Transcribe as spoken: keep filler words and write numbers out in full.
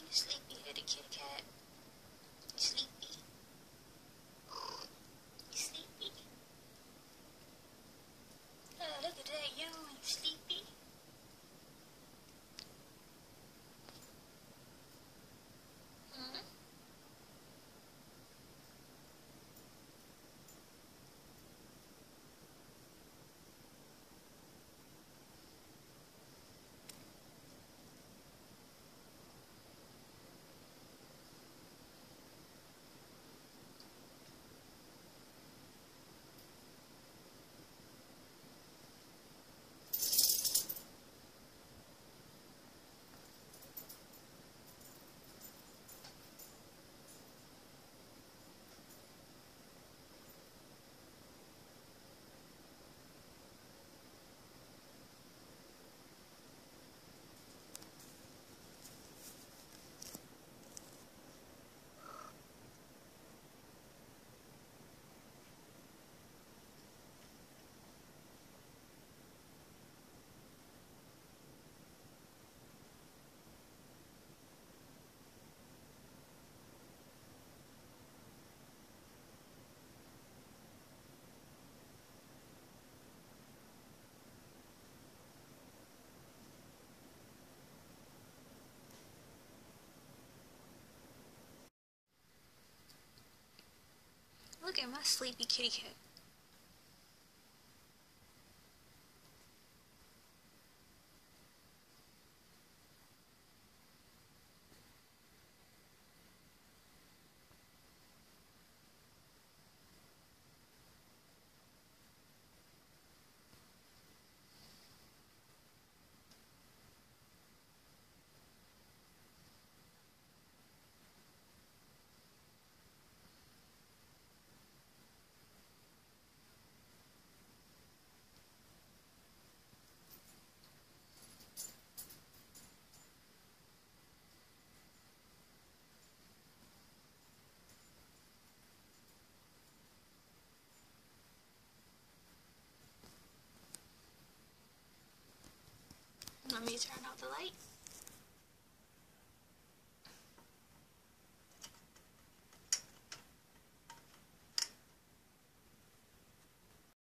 sleepy little kitty cat. You sleepy? You sleepy? Oh, look at that yawn. You sleepy? Hmm? Look at my sleepy kitty cat. Let me turn off the light.